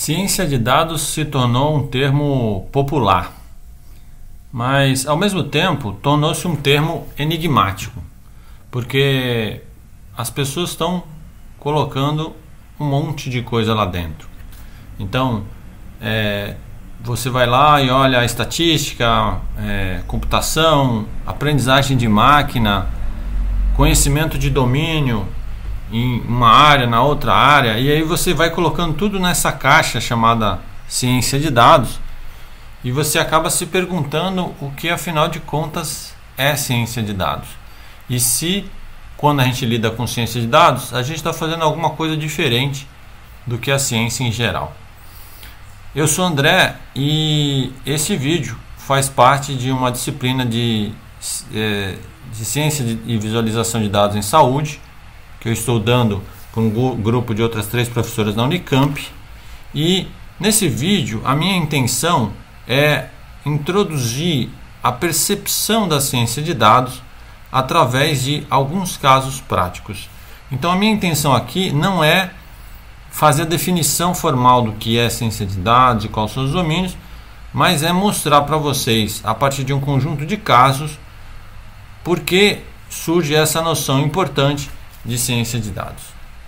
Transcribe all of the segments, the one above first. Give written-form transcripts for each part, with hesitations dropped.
Ciência de dados se tornou um termo popular, mas ao mesmo tempo tornou-se um termo enigmático, porque as pessoas estão colocando um monte de coisa lá dentro. Então, você vai lá e olha a estatística, computação, aprendizagem de máquina, conhecimento de domínio em uma área, na outra área, e aí você vai colocando tudo nessa caixa chamada ciência de dados, e você acaba se perguntando o que afinal de contas é ciência de dados, e se quando a gente lida com ciência de dados a gente está fazendo alguma coisa diferente do que a ciência em geral. Eu sou André e esse vídeo faz parte de uma disciplina de ciência e visualização de dados em saúde, que eu estou dando com um grupo de outras 3 professoras da Unicamp. E nesse vídeo a minha intenção é introduzir a percepção da ciência de dados através de alguns casos práticos. Então a minha intenção aqui não é fazer a definição formal do que é ciência de dados e quais são os domínios, mas é mostrar para vocês, a partir de um conjunto de casos, por que surge essa noção importante de ciência de dados.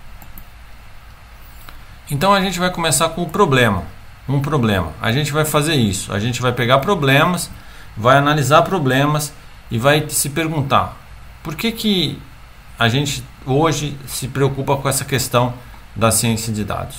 Então a gente vai começar com um problema. A gente vai fazer isso. A gente vai pegar problemas, vai analisar problemas e vai se perguntar por que a gente hoje se preocupa com essa questão da ciência de dados.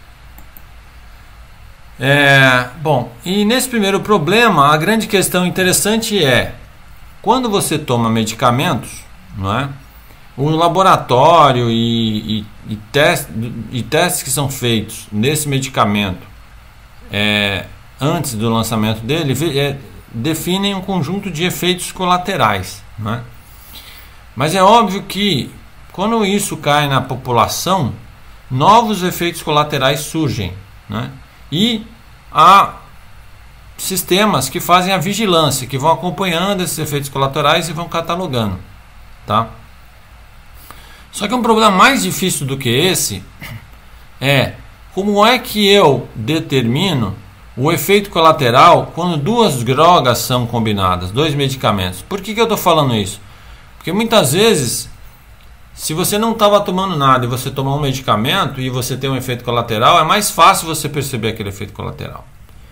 Bom, e nesse primeiro problema, a grande questão interessante é: quando você toma medicamentos, não é? O laboratório e testes que são feitos nesse medicamento antes do lançamento dele definem um conjunto de efeitos colaterais, não é? Mas é óbvio que quando isso cai na população, novos efeitos colaterais surgem, né? E há sistemas que fazem a vigilância, que vão acompanhando esses efeitos colaterais e vão catalogando, tá? Só que um problema mais difícil do que esse é como é que eu determino o efeito colateral quando 2 drogas são combinadas, 2 medicamentos. Por que eu estou falando isso? Porque muitas vezes, se você não estava tomando nada e você tomar um medicamento e você tem um efeito colateral, é mais fácil você perceber aquele efeito colateral.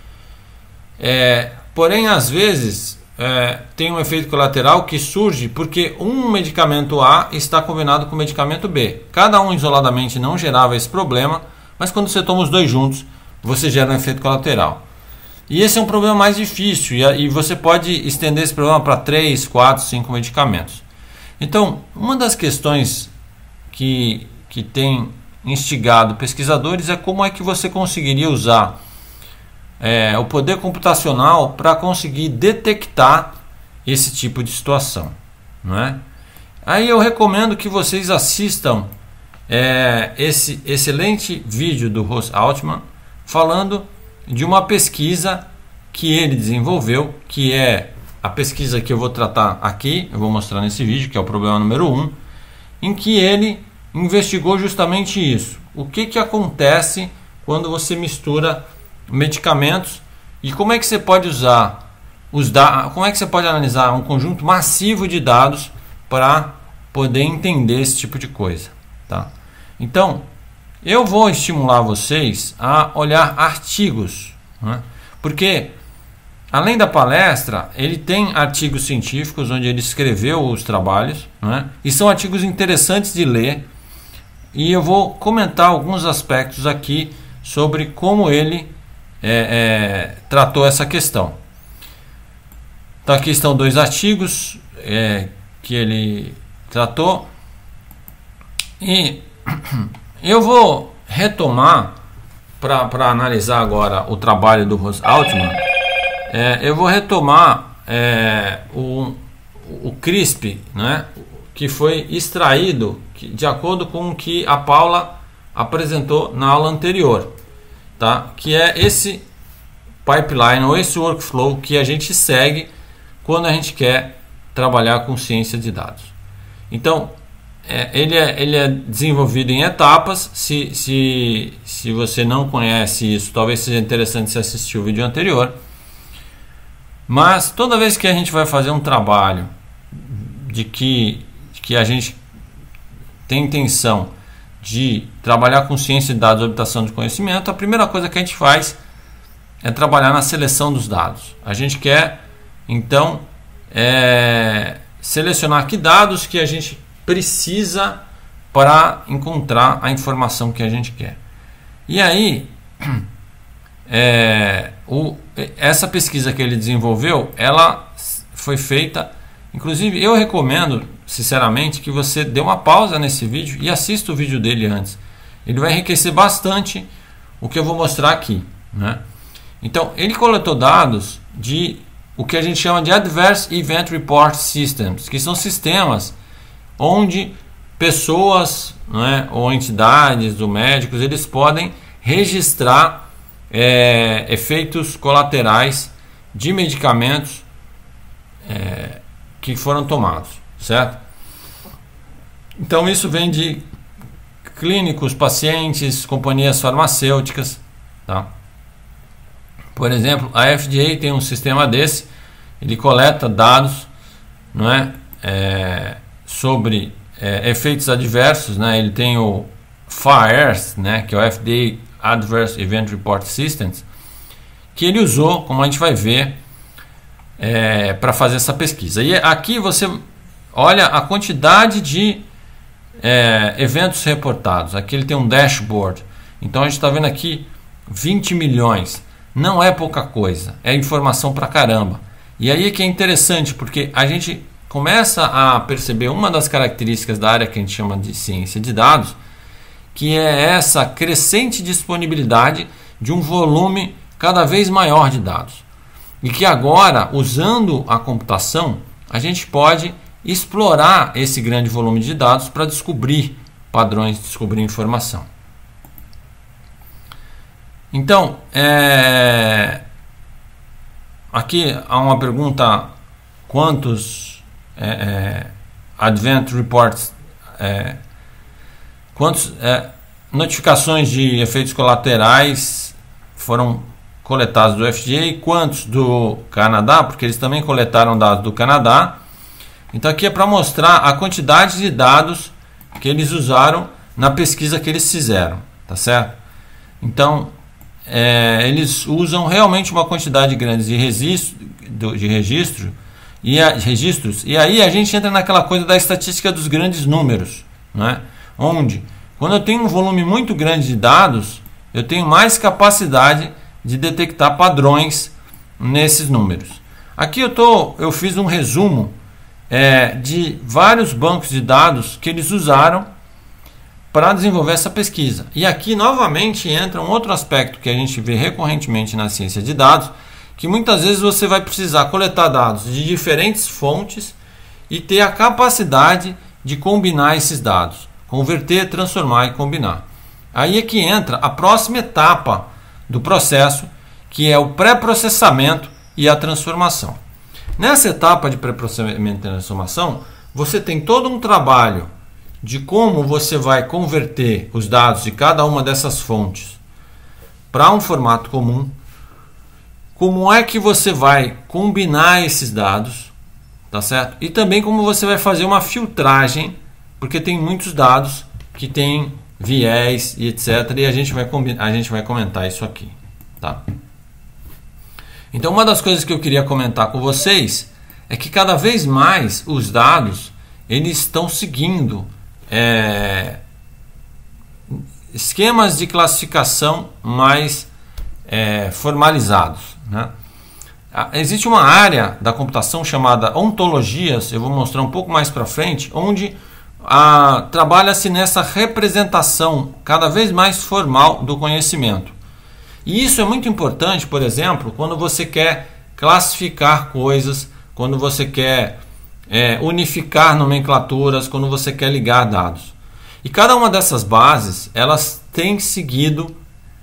Porém, às vezes, tem um efeito colateral que surge porque um medicamento A está combinado com o medicamento B. Cada um isoladamente não gerava esse problema, mas quando você toma os 2 juntos, você gera um efeito colateral. E esse é um problema mais difícil, e você pode estender esse problema para 3, 4, 5 medicamentos. Então, uma das questões que tem instigado pesquisadores é como é que você conseguiria usar o poder computacional para conseguir detectar esse tipo de situação, não é? Aí eu recomendo que vocês assistam esse excelente vídeo do Ross Altman falando de uma pesquisa que ele desenvolveu, que é a pesquisa que eu vou tratar aqui, eu vou mostrar nesse vídeo, que é o problema número 1, em que ele investigou justamente isso. O que acontece quando você mistura medicamentos e como é que você pode usar como é que você pode analisar um conjunto massivo de dados para poder entender esse tipo de coisa, tá? Então, eu vou estimular vocês a olhar artigos, né? Porque além da palestra, ele tem artigos científicos onde ele escreveu os trabalhos, né? E são artigos interessantes de ler, e eu vou comentar alguns aspectos aqui sobre como ele tratou essa questão. Então aqui estão 2 artigos que ele tratou, e eu vou retomar para analisar agora o trabalho do Ross Altman. Eu vou retomar o CRISP, né, que foi extraído de acordo com o que a Paula apresentou na aula anterior, tá? Que é esse pipeline ou esse workflow que a gente segue quando a gente quer trabalhar com ciência de dados. Então, ele é desenvolvido em etapas. Se você não conhece isso, talvez seja interessante você assistir o vídeo anterior. Mas toda vez que a gente vai fazer um trabalho de que a gente tem intenção de trabalhar com ciência de dados e obtenção de conhecimento, a primeira coisa que a gente faz é trabalhar na seleção dos dados. A gente quer, então, selecionar que dados que a gente precisa para encontrar a informação que a gente quer. E aí, essa pesquisa que ele desenvolveu, ela foi feita, inclusive eu recomendo sinceramente que você dê uma pausa nesse vídeo e assista o vídeo dele antes. Ele vai enriquecer bastante o que eu vou mostrar aqui, né? Então, ele coletou dados de o que a gente chama de Adverse Event Report Systems, que são sistemas onde pessoas, né, ou entidades ou médicos, eles podem registrar efeitos colaterais de medicamentos que foram tomados, certo? Então isso vem de clínicos, pacientes, companhias farmacêuticas, tá? Por exemplo, a FDA tem um sistema desse. Ele coleta dados, não é, sobre efeitos adversos, né? Ele tem o FAERS, né, que é o FDA Adverse Event Report Systems, que ele usou, como a gente vai ver, para fazer essa pesquisa. E aqui você olha a quantidade de eventos reportados. Aqui ele tem um dashboard. Então a gente está vendo aqui 20 milhões. Não é pouca coisa, é informação pra caramba. E aí é que é interessante, porque a gente começa a perceber uma das características da área que a gente chama de ciência de dados, que é essa crescente disponibilidade de um volume cada vez maior de dados. E que agora, usando a computação, a gente pode explorar esse grande volume de dados para descobrir padrões, descobrir informação. Então, aqui há uma pergunta: quantos Advent Reports, quantas notificações de efeitos colaterais foram coletados do FDA e quantos do Canadá, porque eles também coletaram dados do Canadá. Então aqui é para mostrar a quantidade de dados que eles usaram na pesquisa que eles fizeram, tá certo? Então eles usam realmente uma quantidade grande de registros, e aí a gente entra naquela coisa da estatística dos grandes números, né? Onde, quando eu tenho um volume muito grande de dados, eu tenho mais capacidade de detectar padrões nesses números. Aqui eu fiz um resumo de vários bancos de dados que eles usaram para desenvolver essa pesquisa. E aqui novamente entra um outro aspecto que a gente vê recorrentemente na ciência de dados, que muitas vezes você vai precisar coletar dados de diferentes fontes e ter a capacidade de combinar esses dados, converter, transformar e combinar. Aí é que entra a próxima etapa do processo, que é o pré-processamento e a transformação. Nessa etapa de pré-processamento e transformação, você tem todo um trabalho de como você vai converter os dados de cada uma dessas fontes para um formato comum, como é que você vai combinar esses dados, tá certo? E também como você vai fazer uma filtragem, porque tem muitos dados que têm viés e etc. E a gente vai comentar isso aqui, tá? Então uma das coisas que eu queria comentar com vocês é que cada vez mais os dados eles estão seguindo esquemas de classificação mais formalizados, né? Existe uma área da computação chamada ontologias, eu vou mostrar um pouco mais para frente, onde trabalha-se nessa representação cada vez mais formal do conhecimento. E isso é muito importante, por exemplo, quando você quer classificar coisas, quando você quer unificar nomenclaturas, quando você quer ligar dados. E cada uma dessas bases, elas têm seguido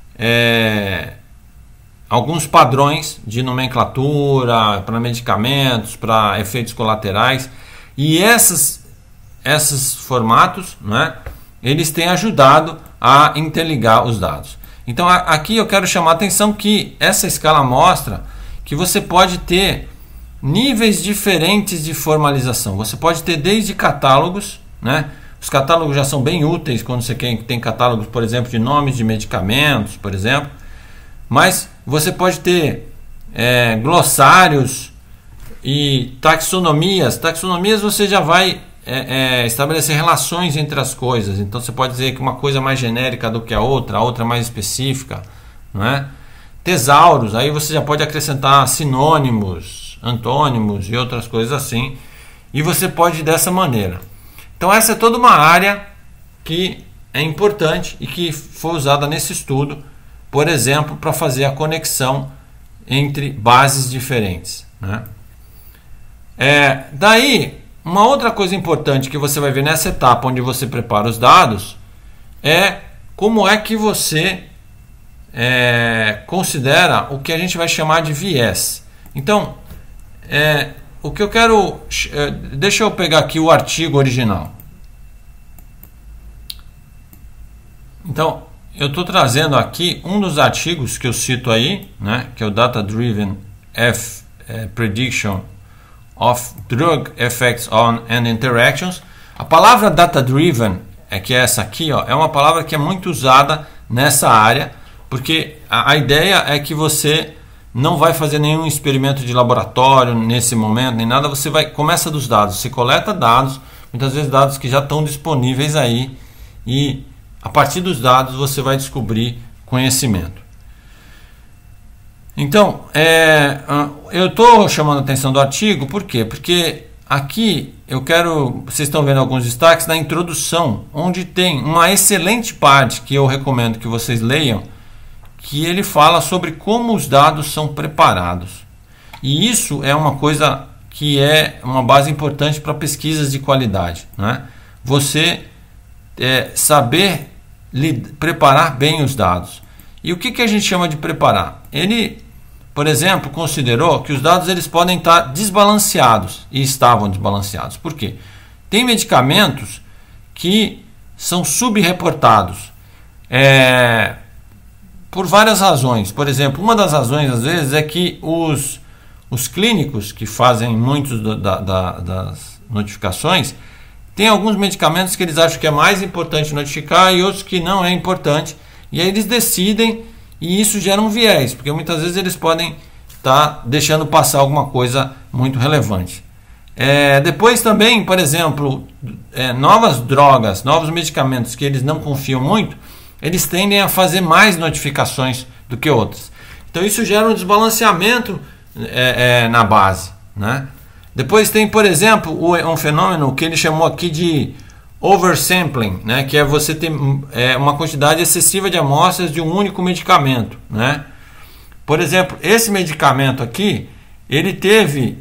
alguns padrões de nomenclatura para medicamentos, para efeitos colaterais. E esses formatos, né, eles têm ajudado a interligar os dados. Então aqui eu quero chamar a atenção que essa escala mostra que você pode ter níveis diferentes de formalização. Você pode ter desde catálogos, né? Os catálogos já são bem úteis quando você tem catálogos, por exemplo, de nomes de medicamentos, por exemplo. Mas você pode ter glossários e taxonomias. Taxonomias você já vai estabelecer relações entre as coisas. Então você pode dizer que uma coisa é mais genérica do que a outra mais específica, não é? Tesauros, aí você já pode acrescentar sinônimos, antônimos e outras coisas assim. E você pode ir dessa maneira. Então essa é toda uma área que é importante e que foi usada nesse estudo, por exemplo, para fazer a conexão entre bases diferentes, né? Daí, uma outra coisa importante que você vai ver nessa etapa onde você prepara os dados é como é que você considera o que a gente vai chamar de viés. Então, o que eu quero... deixa eu pegar aqui o artigo original. Então, eu estou trazendo aqui um dos artigos que eu cito aí, né, que é o Data Driven Prediction of Drug Effects on and Interactions. A palavra Data Driven, que é essa aqui, ó, é uma palavra que é muito usada nessa área, porque a ideia é que você não vai fazer nenhum experimento de laboratório nesse momento, nem nada, começa dos dados, você coleta dados, muitas vezes dados que já estão disponíveis aí, e a partir dos dados você vai descobrir conhecimento. Então, eu estou chamando a atenção do artigo, por quê? Porque aqui vocês estão vendo alguns destaques na introdução, onde tem uma excelente parte que eu recomendo que vocês leiam, que ele fala sobre como os dados são preparados. E isso é uma coisa que é uma base importante para pesquisas de qualidade, né? Você saber preparar bem os dados. E o que a gente chama de preparar? Ele, por exemplo, considerou que os dados eles podem estar desbalanceados, e estavam desbalanceados. Por quê? Tem medicamentos que são subreportados por várias razões. Por exemplo, uma das razões às vezes é que os clínicos que fazem muitos das notificações, tem alguns medicamentos que eles acham que é mais importante notificar e outros que não é importante, e aí eles decidem, e isso gera um viés, porque muitas vezes eles podem estar deixando passar alguma coisa muito relevante. Depois também, por exemplo, novas drogas, novos medicamentos que eles não confiam muito, eles tendem a fazer mais notificações do que outras. Então isso gera um desbalanceamento na base, né? Depois tem, por exemplo, um fenômeno que ele chamou aqui de oversampling, né? Que é você ter uma quantidade excessiva de amostras de um único medicamento, né? Por exemplo, esse medicamento aqui, ele teve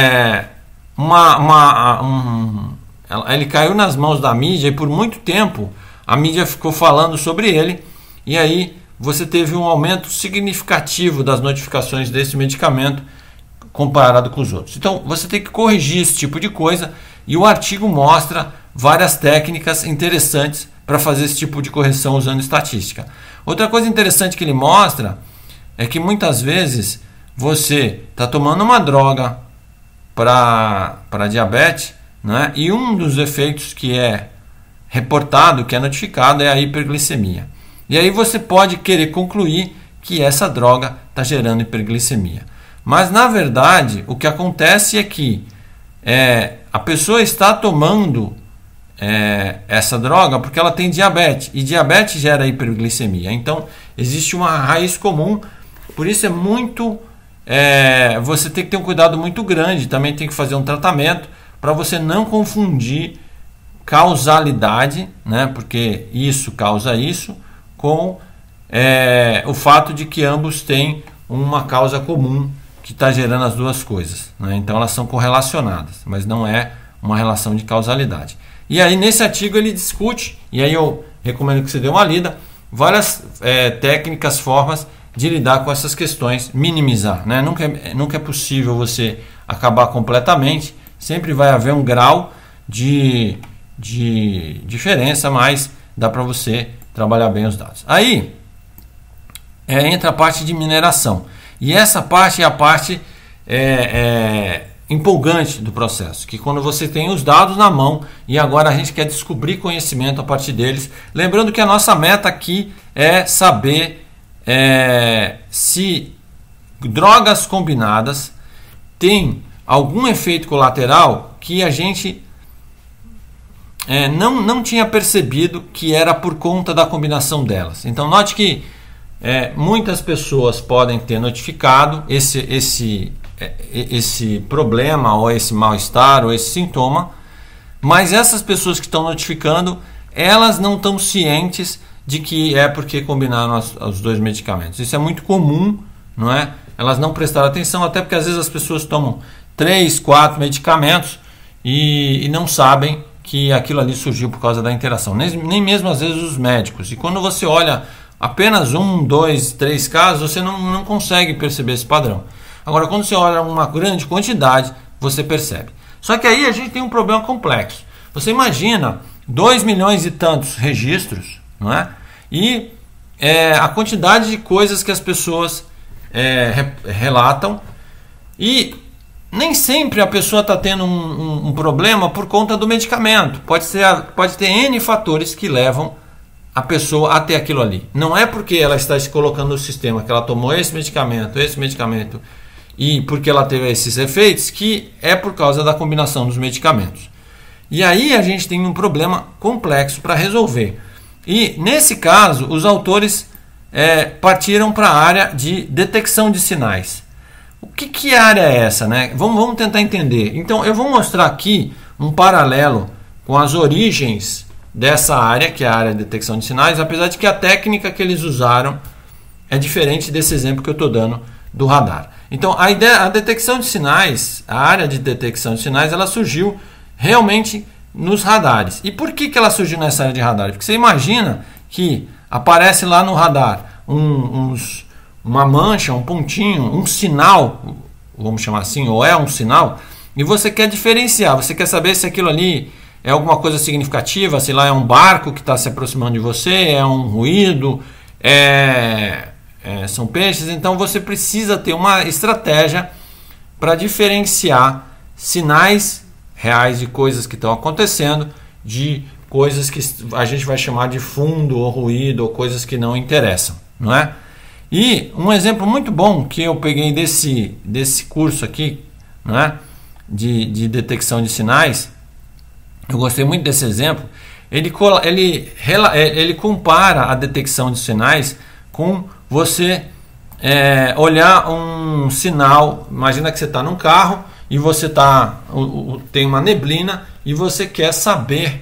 ele caiu nas mãos da mídia e por muito tempo a mídia ficou falando sobre ele, e aí você teve um aumento significativo das notificações desse medicamento comparado com os outros. Então você tem que corrigir esse tipo de coisa, e o artigo mostra várias técnicas interessantes para fazer esse tipo de correção usando estatística. Outra coisa interessante que ele mostra é que muitas vezes você está tomando uma droga para diabetes, né? E um dos efeitos que é reportado, que é notificado, é a hiperglicemia. E aí você pode querer concluir que essa droga está gerando hiperglicemia. Mas na verdade o que acontece é que a pessoa está tomando essa droga porque ela tem diabetes, e diabetes gera hiperglicemia. Então existe uma raiz comum, por isso é muito... você tem que ter um cuidado muito grande, também tem que fazer um tratamento para você não confundir causalidade, né, porque isso causa isso, com o fato de que ambos têm uma causa comum que está gerando as duas coisas, né? Então elas são correlacionadas, mas não é uma relação de causalidade. E aí nesse artigo ele discute, e aí eu recomendo que você dê uma lida, várias técnicas, formas de lidar com essas questões, minimizar, né? Nunca é possível você acabar completamente, sempre vai haver um grau de de diferença, mas dá para você trabalhar bem os dados. Aí entra a parte de mineração. E essa parte é a parte empolgante do processo, que quando você tem os dados na mão e agora a gente quer descobrir conhecimento a partir deles. Lembrando que a nossa meta aqui é saber se drogas combinadas têm algum efeito colateral que a gente não tinha percebido que era por conta da combinação delas. Então note que muitas pessoas podem ter notificado esse problema, ou esse mal-estar, ou esse sintoma, mas essas pessoas que estão notificando, elas não estão cientes de que é porque combinaram os dois medicamentos. Isso é muito comum, não é? Elas não prestaram atenção, até porque às vezes as pessoas tomam 3, 4 medicamentos e não sabem que aquilo ali surgiu por causa da interação. Nem mesmo às vezes os médicos. E quando você olha apenas 1, 2, 3 casos, você não consegue perceber esse padrão. Agora, quando você olha uma grande quantidade, você percebe. Só que aí a gente tem um problema complexo. Você imagina 2 milhões e tantos registros, não é? E a quantidade de coisas que as pessoas relatam, e nem sempre a pessoa está tendo um problema por conta do medicamento. Pode ter N fatores que levam a pessoa até aquilo ali. Não é porque ela está se colocando no sistema que ela tomou esse medicamento e porque ela teve esses efeitos, que é por causa da combinação dos medicamentos. E aí a gente tem um problema complexo para resolver. E nesse caso, os autores partiram para a área de detecção de sinais. O que área é essa, né? Vamos tentar entender. Então eu vou mostrar aqui um paralelo com as origens dessa área, que é a área de detecção de sinais, apesar de que a técnica que eles usaram é diferente desse exemplo que eu estou dando do radar. Então a detecção de sinais, a área de detecção de sinais, ela surgiu realmente nos radares. E por que ela surgiu nessa área de radar? Porque você imagina que aparece lá no radar uma mancha, um pontinho, um sinal, vamos chamar assim, ou é um sinal, e você quer diferenciar, você quer saber se aquilo ali é alguma coisa significativa, se lá é um barco que está se aproximando de você, é um ruído, são peixes. Então você precisa ter uma estratégia para diferenciar sinais reais de coisas que estão acontecendo de coisas que a gente vai chamar de fundo ou ruído ou coisas que não interessam, não é? E um exemplo muito bom que eu peguei desse curso aqui, não é? de detecção de sinais, eu gostei muito desse exemplo. Ele compara a detecção de sinais com você olhar um sinal. Imagina que você está num carro e você tem uma neblina e você quer saber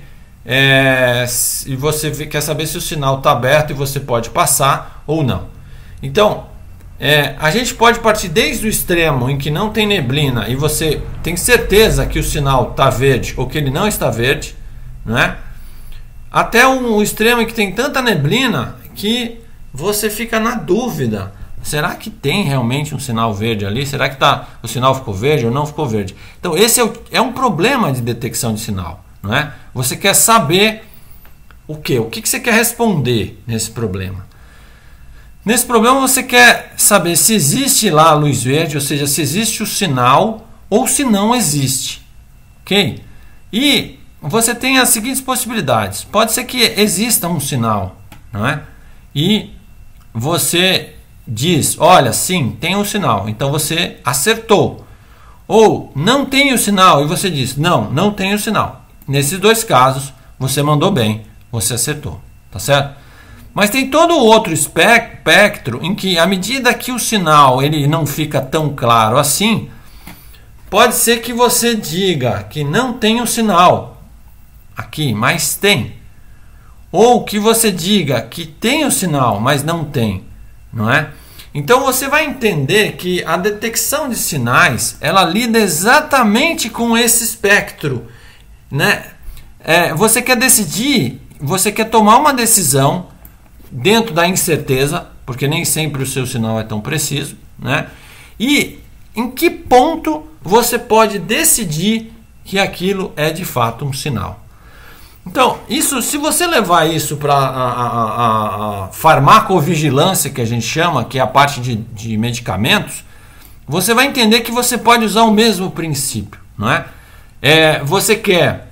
quer saber se o sinal está aberto e você pode passar ou não. Então a gente pode partir desde o extremo em que não tem neblina e você tem certeza que o sinal está verde ou que ele não está verde, né? Até um extremo em que tem tanta neblina que você fica na dúvida: será que tem realmente um sinal verde ali? Será que o sinal ficou verde ou não ficou verde? Então esse é um problema de detecção de sinal, não é? Você quer saber o quê? O que você quer responder nesse problema? Nesse problema você quer saber se existe lá a luz verde, ou seja, se existe o sinal ou se não existe. Ok? E você tem as seguintes possibilidades. Pode ser que exista um sinal, não é? E você diz: olha, sim, tem um sinal. Então você acertou. Ou não tem o sinal e você diz: não tem o sinal. Nesses dois casos, você mandou bem, você acertou. Tá certo? Mas tem todo o outro espectro em que, à medida que o sinal ele não fica tão claro assim, pode ser que você diga que não tem o sinal aqui, mas tem. Ou que você diga que tem o sinal, mas não tem, não é? Então você vai entender que a detecção de sinais, ela lida exatamente com esse espectro, né? Você quer decidir, você quer tomar uma decisão dentro da incerteza, porque nem sempre o seu sinal é tão preciso, né? E em que ponto você pode decidir que aquilo é de fato um sinal. Então, isso, se você levar isso para a farmacovigilância, que a gente chama, que é a parte de medicamentos, você vai entender que você pode usar o mesmo princípio, não é? Você quer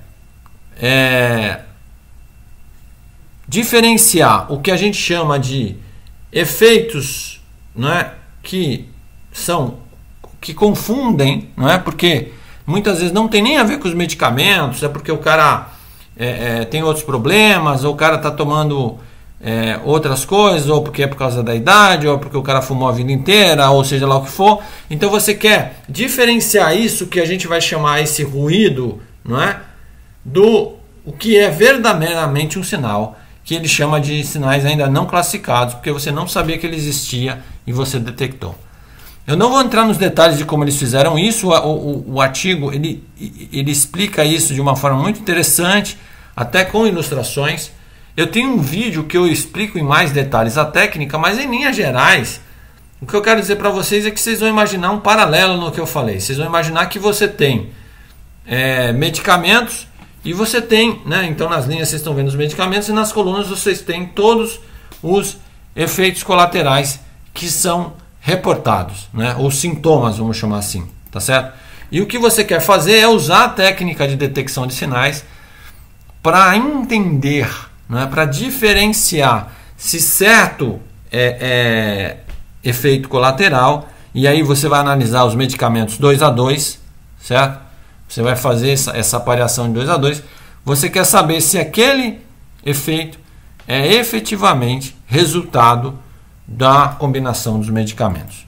diferenciar o que a gente chama de efeitos, não é, que confundem, não é? Porque muitas vezes não tem nem a ver com os medicamentos, é porque o cara tem outros problemas, ou o cara está tomando outras coisas, ou porque é por causa da idade, ou porque o cara fumou a vida inteira, ou seja lá o que for. Então você quer diferenciar isso, que a gente vai chamar esse ruído, não é, do o que é verdadeiramente um sinal, que ele chama de sinais ainda não classificados, porque você não sabia que ele existia e você detectou. Eu não vou entrar nos detalhes de como eles fizeram isso. O artigo ele explica isso de uma forma muito interessante, até com ilustrações. Eu tenho um vídeo que eu explico em mais detalhes a técnica, mas em linhas gerais, o que eu quero dizer para vocês é que vocês vão imaginar um paralelo no que eu falei. Vocês vão imaginar que você tem medicamentos e você tem, né, então nas linhas vocês estão vendo os medicamentos e nas colunas vocês têm todos os efeitos colaterais que são reportados, né, ou sintomas, vamos chamar assim, tá certo? E o que você quer fazer é usar a técnica de detecção de sinais para entender, né, para diferenciar se certo é efeito colateral, e aí você vai analisar os medicamentos 2 a 2, certo? Você vai fazer essa pareação de 2 a 2. Você quer saber se aquele efeito é efetivamente resultado da combinação dos medicamentos.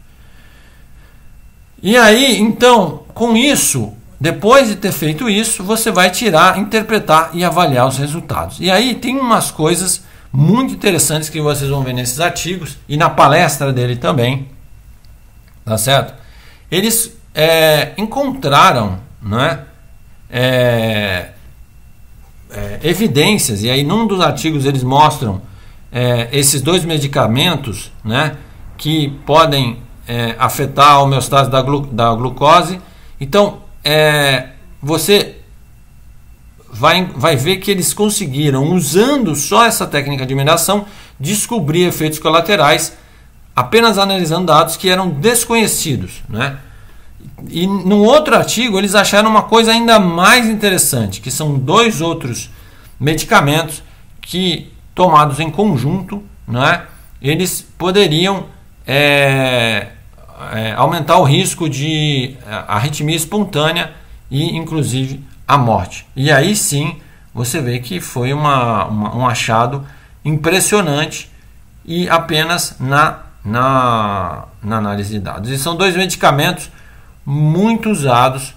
E aí, então, com isso, depois de ter feito isso, você vai tirar, interpretar e avaliar os resultados. E aí tem umas coisas muito interessantes que vocês vão ver nesses artigos e na palestra dele também, tá certo? Eles encontraram, não é? Evidências, e aí num dos artigos eles mostram esses 2 medicamentos, né, que podem afetar a homeostase da glucose. Então você vai ver que eles conseguiram, usando só essa técnica de mineração, descobrir efeitos colaterais apenas analisando dados que eram desconhecidos, né? E no outro artigo eles acharam uma coisa ainda mais interessante, que são 2 outros medicamentos que, tomados em conjunto, né, eles poderiam aumentar o risco de arritmia espontânea e inclusive a morte. E aí sim você vê que foi um achado impressionante e apenas na análise de dados. E são 2 medicamentos muito usados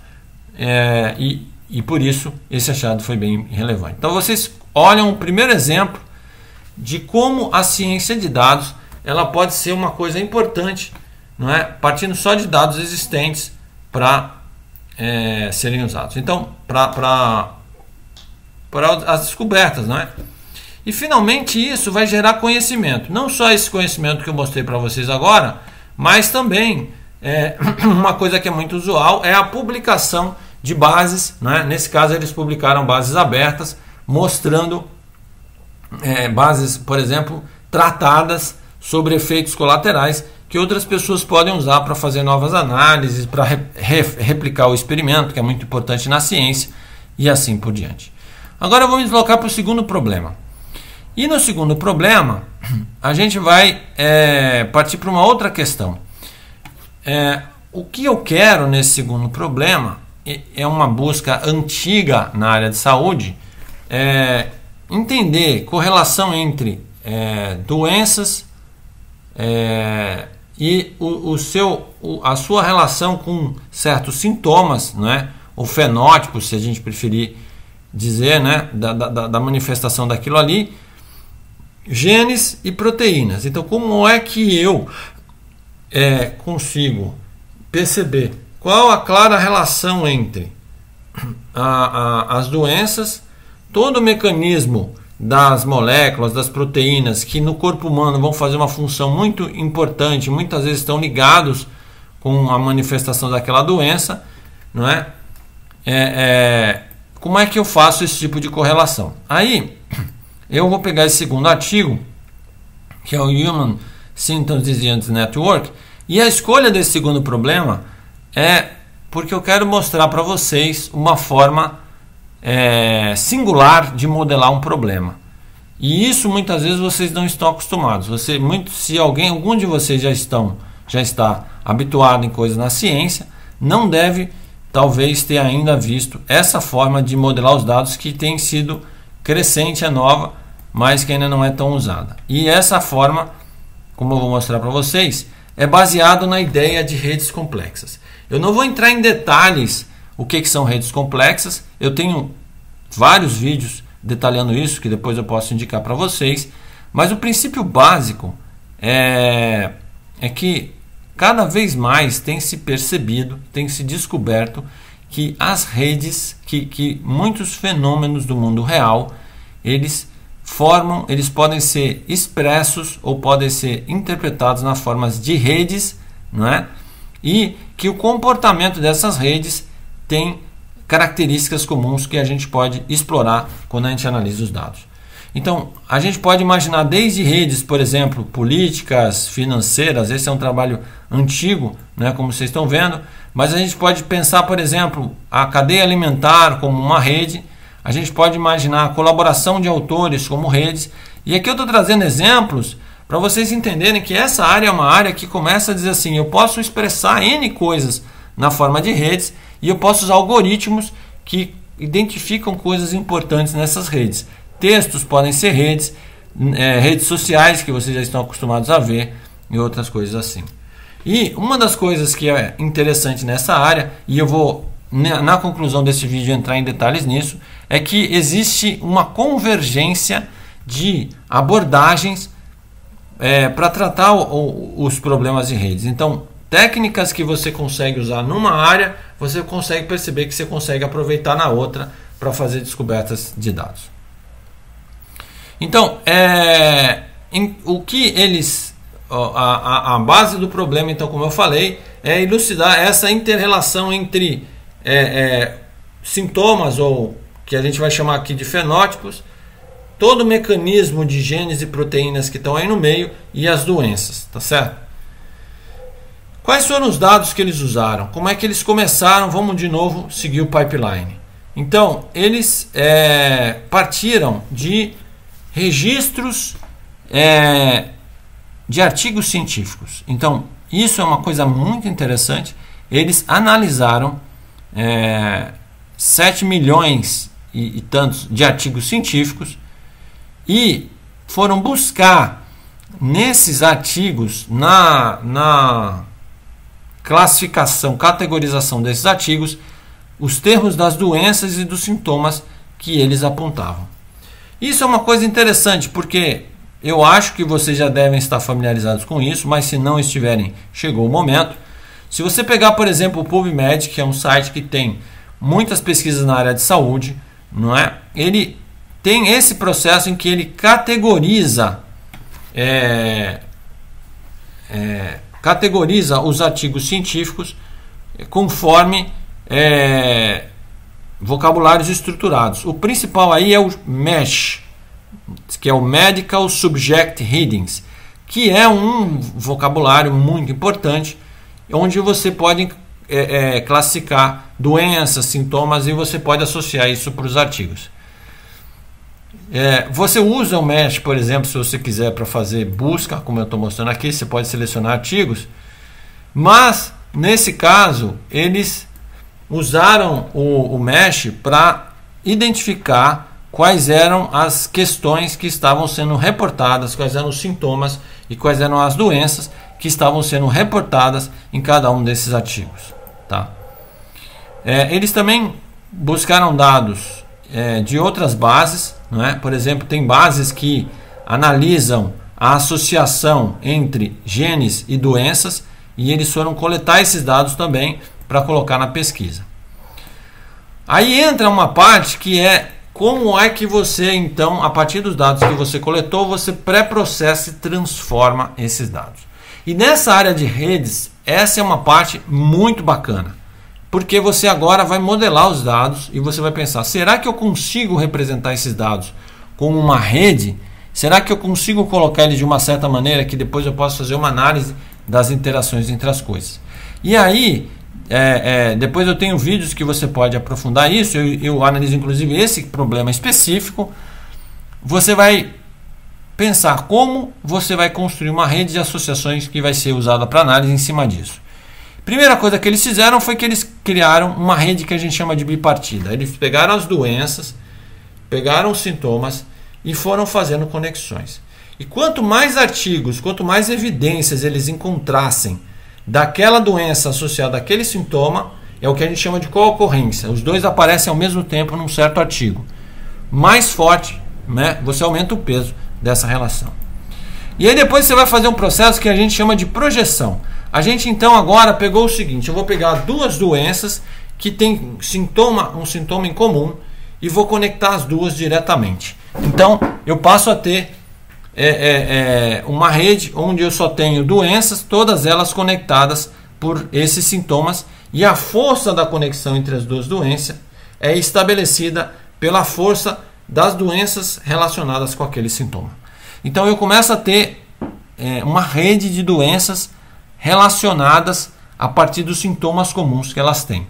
e por isso esse achado foi bem relevante. Então vocês olham o primeiro exemplo de como a ciência de dados ela pode ser uma coisa importante, não é? Partindo só de dados existentes para serem usados. Então, para as descobertas, não é? E finalmente isso vai gerar conhecimento. Não só esse conhecimento que eu mostrei para vocês agora, mas também uma coisa que é muito usual é a publicação de bases, né? Nesse caso eles publicaram bases abertas mostrando bases, por exemplo, tratadas sobre efeitos colaterais que outras pessoas podem usar para fazer novas análises, para replicar o experimento, que é muito importante na ciência, e assim por diante. Agora vamos deslocar para o segundo problema. E no segundo problema a gente vai partir para uma outra questão. O que eu quero nesse segundo problema é uma busca antiga na área de saúde, entender correlação entre doenças e a sua relação com certos sintomas, né, ou fenótipos, se a gente preferir dizer, né, da manifestação daquilo ali, genes e proteínas. Então, como é que eu consigo perceber qual a clara relação entre as doenças, todo o mecanismo das moléculas, das proteínas, que no corpo humano vão fazer uma função muito importante, muitas vezes estão ligados com a manifestação daquela doença, não é? como é que eu faço esse tipo de correlação? Aí eu vou pegar esse segundo artigo, que é o Human Symptoms Disease Network, e a escolha desse segundo problema é porque eu quero mostrar para vocês uma forma singular de modelar um problema. E isso muitas vezes vocês não estão acostumados. Se algum de vocês já está habituado em coisas na ciência, não deve talvez ter ainda visto essa forma de modelar os dados, que tem sido crescente, é nova, mas que ainda não é tão usada. E essa forma, como eu vou mostrar para vocês, é baseado na ideia de redes complexas. Eu não vou entrar em detalhes o que são redes complexas. Eu tenho vários vídeos detalhando isso, que depois eu posso indicar para vocês. Mas o princípio básico é que cada vez mais tem se percebido, tem se descoberto que as redes, que muitos fenômenos do mundo real, eles podem ser expressos ou podem ser interpretados nas formas de redes, não é? E que o comportamento dessas redes tem características comuns que a gente pode explorar quando a gente analisa os dados. Então, a gente pode imaginar desde redes, por exemplo, políticas, financeiras. Esse é um trabalho antigo, né, como vocês estão vendo, mas a gente pode pensar, por exemplo, a cadeia alimentar como uma rede. A gente pode imaginar a colaboração de autores como redes. E aqui eu estou trazendo exemplos para vocês entenderem que essa área é uma área que começa a dizer assim: eu posso expressar N coisas na forma de redes e eu posso usar algoritmos que identificam coisas importantes nessas redes. Textos podem ser redes, redes sociais, que vocês já estão acostumados a ver, e outras coisas assim. E uma das coisas que é interessante nessa área, e eu vou na conclusão desse vídeo entrar em detalhes nisso, é que existe uma convergência de abordagens para tratar os problemas de redes. Então, técnicas que você consegue usar numa área, você consegue perceber que você consegue aproveitar na outra para fazer descobertas de dados. Então, o que eles... A base do problema, então, como eu falei, é elucidar essa inter-relação entre sintomas, ou que a gente vai chamar aqui de fenótipos, todo o mecanismo de genes e proteínas que estão aí no meio, e as doenças, tá certo? Quais foram os dados que eles usaram? Como é que eles começaram? Vamos de novo seguir o pipeline. Então, eles partiram de registros de artigos científicos. Então, isso é uma coisa muito interessante. Eles analisaram 7 milhões e tantos de artigos científicos e foram buscar nesses artigos, na classificação, categorização desses artigos, os termos das doenças e dos sintomas que eles apontavam. Isso é uma coisa interessante, porque eu acho que vocês já devem estar familiarizados com isso, mas se não estiverem, chegou o momento. Se você pegar, por exemplo, o PubMed, que é um site que tem muitas pesquisas na área de saúde, não é? Ele tem esse processo em que ele categoriza os artigos científicos conforme vocabulários estruturados. O principal aí é o MESH, que é o Medical Subject Headings, que é um vocabulário muito importante, onde você pode classificar doenças, sintomas, e você pode associar isso para os artigos. Você usa o MESH, por exemplo, se você quiser, para fazer busca, como eu estou mostrando aqui. Você pode selecionar artigos, mas nesse caso eles usaram o MESH para identificar quais eram as questões que estavam sendo reportadas, quais eram os sintomas e quais eram as doenças que estavam sendo reportadas em cada um desses artigos, tá? Eles também buscaram dados de outras bases, não é? Por exemplo, tem bases que analisam a associação entre genes e doenças, e eles foram coletar esses dados também para colocar na pesquisa. Aí entra uma parte que é como é que você, então, a partir dos dados que você coletou, você pré-processa e transforma esses dados. E nessa área de redes, essa é uma parte muito bacana, porque você agora vai modelar os dados e você vai pensar, será que eu consigo representar esses dados como uma rede? Será que eu consigo colocar eles de uma certa maneira que depois eu posso fazer uma análise das interações entre as coisas? E aí, depois eu tenho vídeos que você pode aprofundar isso, eu analiso inclusive esse problema específico. Você vai pensar como você vai construir uma rede de associações que vai ser usada para análise em cima disso. Primeira coisa que eles fizeram foi que eles criaram uma rede que a gente chama de bipartida. Eles pegaram as doenças, pegaram os sintomas e foram fazendo conexões. E quanto mais artigos, quanto mais evidências eles encontrassem daquela doença associada àquele sintoma, é o que a gente chama de co-ocorrência. Os dois aparecem ao mesmo tempo num certo artigo. Mais forte, né, você aumenta o peso dessa relação. E aí depois você vai fazer um processo que a gente chama de projeção. A gente então agora pegou o seguinte, eu vou pegar duas doenças que têm um sintoma em comum e vou conectar as duas diretamente. Então eu passo a ter uma rede onde eu só tenho doenças, todas elas conectadas por esses sintomas, e a força da conexão entre as duas doenças é estabelecida pela força das doenças relacionadas com aquele sintoma. Então eu começo a ter uma rede de doenças relacionadas a partir dos sintomas comuns que elas têm.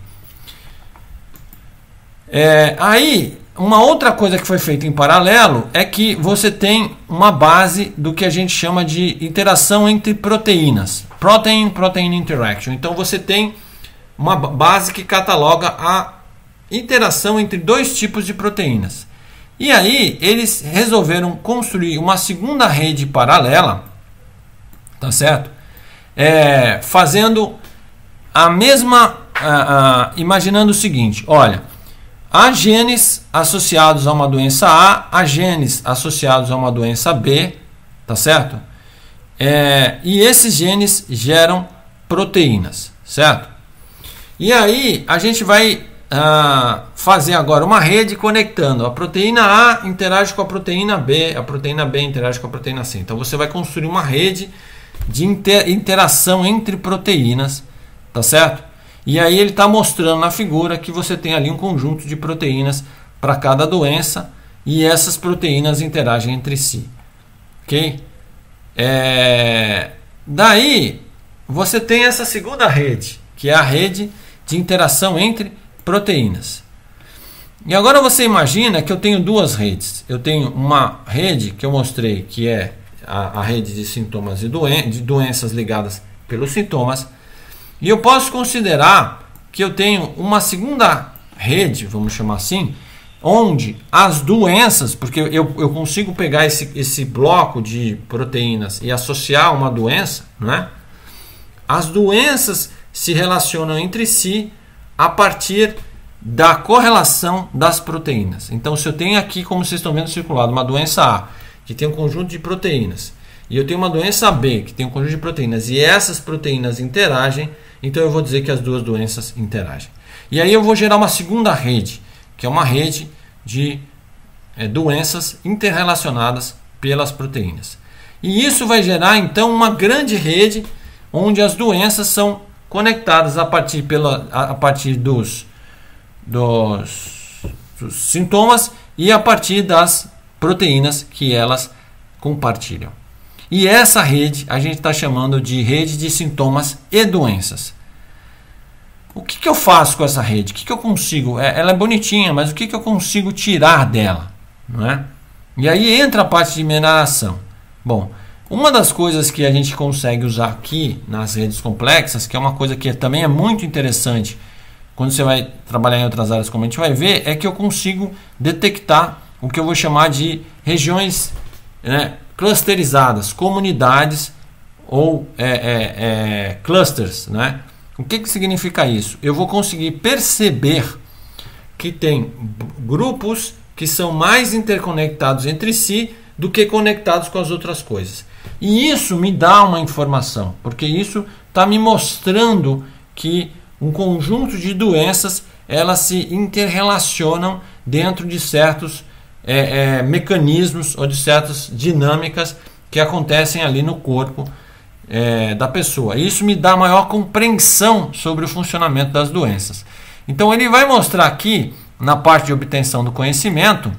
Aí, uma outra coisa que foi feita em paralelo é que você tem uma base do que a gente chama de interação entre proteínas. Protein-protein interaction. Então você tem uma base que cataloga a interação entre dois tipos de proteínas. E aí eles resolveram construir uma segunda rede paralela, tá certo? Fazendo a mesma, imaginando o seguinte, olha, há genes associados a uma doença A, há genes associados a uma doença B, tá certo? E esses genes geram proteínas, certo? E aí a gente vai fazer agora uma rede conectando a proteína A interage com a proteína B interage com a proteína C. Então você vai construir uma rede de interação entre proteínas, tá certo? E aí ele está mostrando na figura que você tem ali um conjunto de proteínas para cada doença e essas proteínas interagem entre si, ok? Daí você tem essa segunda rede, que é a rede de interação entre proteínas. E agora você imagina que eu tenho duas redes. Eu tenho uma rede que eu mostrei, que é a rede de sintomas e de doenças ligadas pelos sintomas. E eu posso considerar que eu tenho uma segunda rede, vamos chamar assim, onde as doenças, porque eu consigo pegar esse bloco de proteínas e associar a uma doença, né? As doenças se relacionam entre si a partir da correlação das proteínas. Então, se eu tenho aqui, como vocês estão vendo circulado, uma doença A, que tem um conjunto de proteínas, e eu tenho uma doença B, que tem um conjunto de proteínas, e essas proteínas interagem, então eu vou dizer que as duas doenças interagem. E aí eu vou gerar uma segunda rede, que é uma rede de doenças interrelacionadas pelas proteínas. E isso vai gerar, então, uma grande rede onde as doenças são conectadas a partir dos sintomas e a partir das proteínas que elas compartilham. E essa rede a gente está chamando de rede de sintomas e doenças. O que eu faço com essa rede? O que eu consigo? Ela é bonitinha, mas o que eu consigo tirar dela? Não é? E aí entra a parte de mineração. Bom, uma das coisas que a gente consegue usar aqui nas redes complexas, que é uma coisa que também é muito interessante quando você vai trabalhar em outras áreas, como a gente vai ver, é que eu consigo detectar o que eu vou chamar de regiões, né, clusterizadas, comunidades ou clusters, né? O que significa isso? Eu vou conseguir perceber que tem grupos que são mais interconectados entre si do que conectados com as outras coisas. E isso me dá uma informação, porque isso está me mostrando que um conjunto de doenças elas se interrelacionam dentro de certos mecanismos ou de certas dinâmicas que acontecem ali no corpo da pessoa. Isso me dá maior compreensão sobre o funcionamento das doenças. Então ele vai mostrar aqui, na parte de obtenção do conhecimento,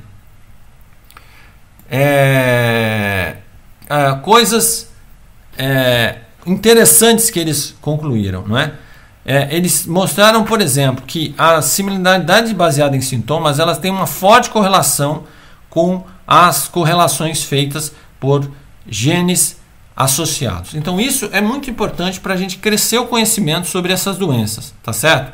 coisas interessantes que eles concluíram, não é? Eles mostraram, por exemplo, que a similaridade baseada em sintomas, elas têm uma forte correlação com as correlações feitas por genes associados. Então isso é muito importante para a gente crescer o conhecimento sobre essas doenças, tá certo?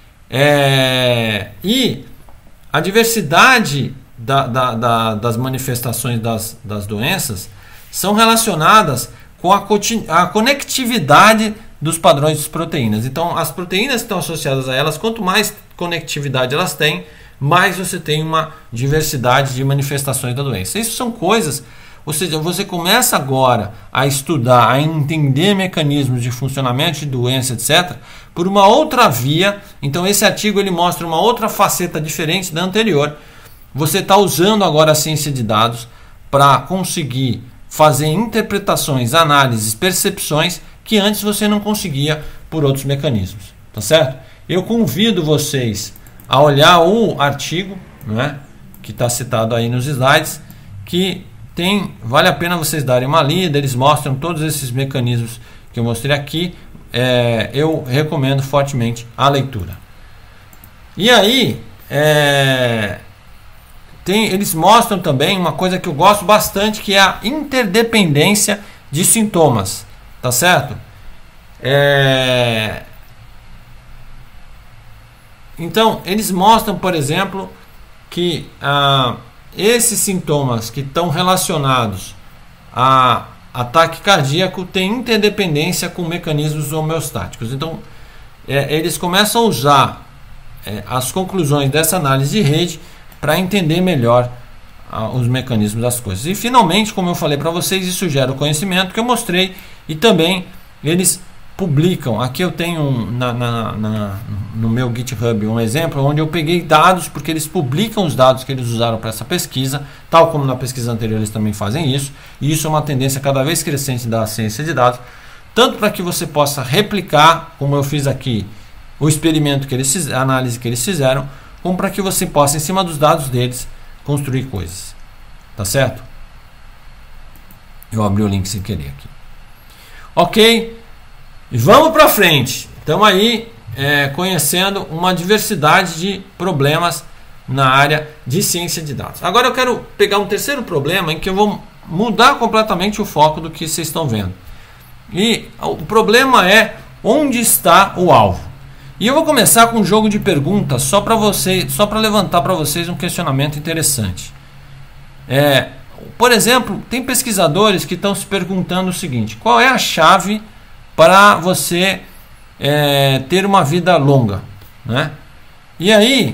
E a diversidade das manifestações das doenças são relacionadas com a conectividade dos padrões de proteínas. Então, as proteínas que estão associadas a elas, quanto mais conectividade elas têm, mais você tem uma diversidade de manifestações da doença. Isso são coisas, ou seja, você começa agora a estudar, a entender mecanismos de funcionamento de doença, etc., por uma outra via. Então, esse artigo ele mostra uma outra faceta diferente da anterior. Você está usando agora a ciência de dados para conseguir fazer interpretações, análises, percepções que antes você não conseguia por outros mecanismos, tá certo? Eu convido vocês a olhar o artigo, né, que está citado aí nos slides, que vale a pena vocês darem uma lida. Eles mostram todos esses mecanismos que eu mostrei aqui. Eu recomendo fortemente a leitura. E aí, eles mostram também uma coisa que eu gosto bastante, que é a interdependência de sintomas, tá certo? Então, eles mostram, por exemplo, que esses sintomas que estão relacionados a ataque cardíaco têm interdependência com mecanismos homeostáticos. Então, eles começam a usar as conclusões dessa análise de rede para entender melhor os mecanismos das coisas. E finalmente, como eu falei para vocês, isso gera o conhecimento que eu mostrei, e também eles publicam. Aqui eu tenho no meu GitHub um exemplo onde eu peguei dados, porque eles publicam os dados que eles usaram para essa pesquisa, tal como na pesquisa anterior eles também fazem isso, e isso é uma tendência cada vez crescente da ciência de dados, tanto para que você possa replicar, como eu fiz aqui, o experimento que eles fizeram, a análise que eles fizeram, como para que você possa, em cima dos dados deles, construir coisas. Tá certo? Eu abri o link sem querer aqui. Ok? E vamos para frente. Estamos aí conhecendo uma diversidade de problemas na área de ciência de dados. Agora eu quero pegar um terceiro problema em que eu vou mudar completamente o foco do que vocês estão vendo. E o problema é onde está o alvo. E eu vou começar com um jogo de perguntas só para levantar para vocês um questionamento interessante. Por exemplo, tem pesquisadores que estão se perguntando o seguinte: qual é a chave para você ter uma vida longa, né? E aí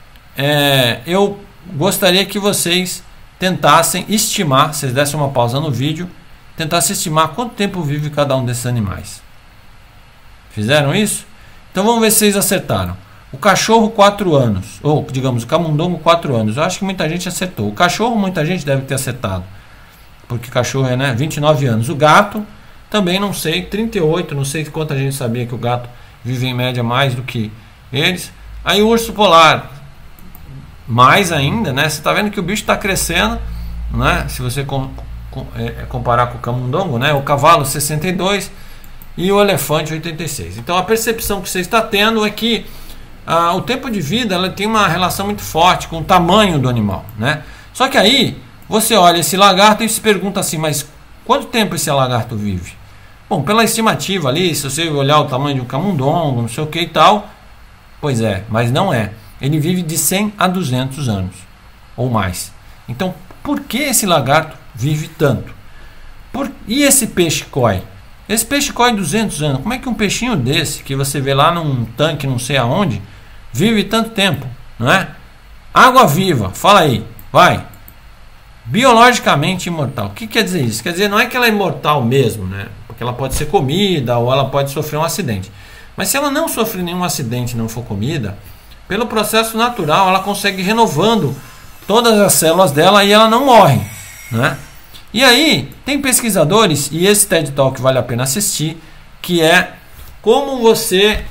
eu gostaria que vocês tentassem estimar, vocês dessem uma pausa no vídeo, tentassem estimar quanto tempo vive cada um desses animais. Fizeram isso? Então vamos ver se vocês acertaram. O cachorro 4 anos, ou digamos o camundongo 4 anos. Eu acho que muita gente acertou. O cachorro muita gente deve ter acertado, porque cachorro é 29 anos. O gato também não sei, 38, não sei quanta gente sabia que o gato vive em média mais do que eles. Aí o urso polar, mais ainda, né? Você está vendo que o bicho está crescendo, né? Se você comparar com o camundongo, né? O cavalo 62 e o elefante 86. Então a percepção que você está tendo é que o tempo de vida ela tem uma relação muito forte com o tamanho do animal, né? Só que aí você olha esse lagarto e se pergunta assim: mas quanto tempo esse lagarto vive? Bom, pela estimativa ali, se você olhar o tamanho de um camundongo, não sei o que e tal, pois mas não é. Ele vive de 100 a 200 anos ou mais. Então, por que esse lagarto vive tanto? E esse peixe koi? Esse peixe koi 200 anos, como é que um peixinho desse, que você vê lá num tanque não sei aonde, vive tanto tempo, não é? Água viva, fala aí, vai. Biologicamente imortal. O que quer dizer isso? Quer dizer, não é que ela é imortal mesmo, né? Porque ela pode ser comida ou ela pode sofrer um acidente. Mas se ela não sofrer nenhum acidente e não for comida, pelo processo natural ela consegue ir renovando todas as células dela e ela não morre, né? E aí, tem pesquisadores, e esse TED Talk vale a pena assistir, que é como você...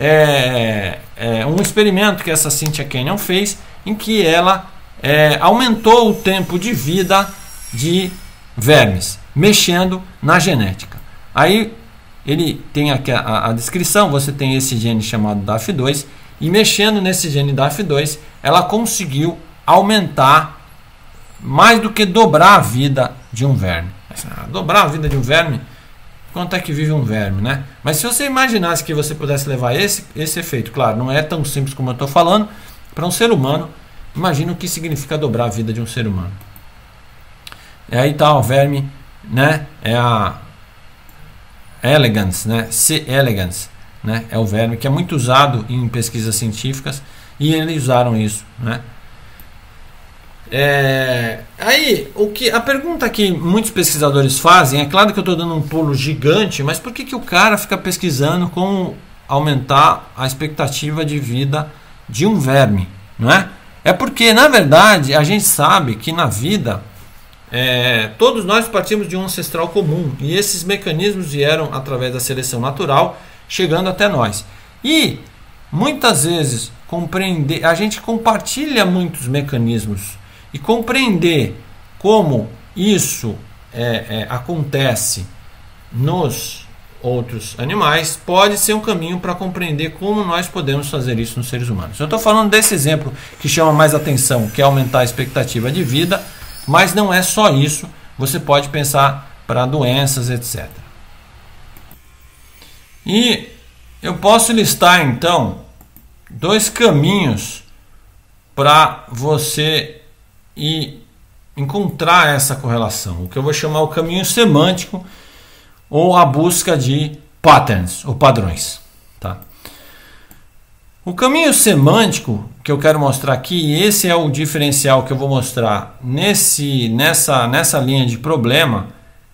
um experimento que essa Cynthia Kenyon fez, em que ela aumentou o tempo de vida de vermes, mexendo na genética. Aí ele tem aqui a descrição, você tem esse gene chamado DAF2, e mexendo nesse gene DAF2, ela conseguiu aumentar mais do que dobrar a vida de um verme. Dobrar a vida de um verme? Quanto é que vive um verme, né? Mas se você imaginasse que você pudesse levar esse efeito, claro, não é tão simples como eu estou falando, para um ser humano, imagina o que significa dobrar a vida de um ser humano. E aí está o verme, né? É a elegans, né? C. elegans, né? É o verme que é muito usado em pesquisas científicas, e eles usaram isso, né? Aí, a pergunta que muitos pesquisadores fazem, é claro que eu estou dando um pulo gigante, mas por que o cara fica pesquisando como aumentar a expectativa de vida de um verme, não é? É porque, na verdade, a gente sabe que na vida, todos nós partimos de um ancestral comum, e esses mecanismos vieram através da seleção natural, chegando até nós. E, muitas vezes, a gente compartilha muitos mecanismos, e compreender como isso acontece nos outros animais pode ser um caminho para compreender como nós podemos fazer isso nos seres humanos. Eu estou falando desse exemplo que chama mais atenção, que é aumentar a expectativa de vida, mas não é só isso. Você pode pensar para doenças, etc. E eu posso listar então 2 caminhos para você e encontrar essa correlação, o que eu vou chamar o caminho semântico, ou a busca de patterns ou padrões, tá? O caminho semântico que eu quero mostrar aqui, e esse é o diferencial que eu vou mostrar nessa linha de problema,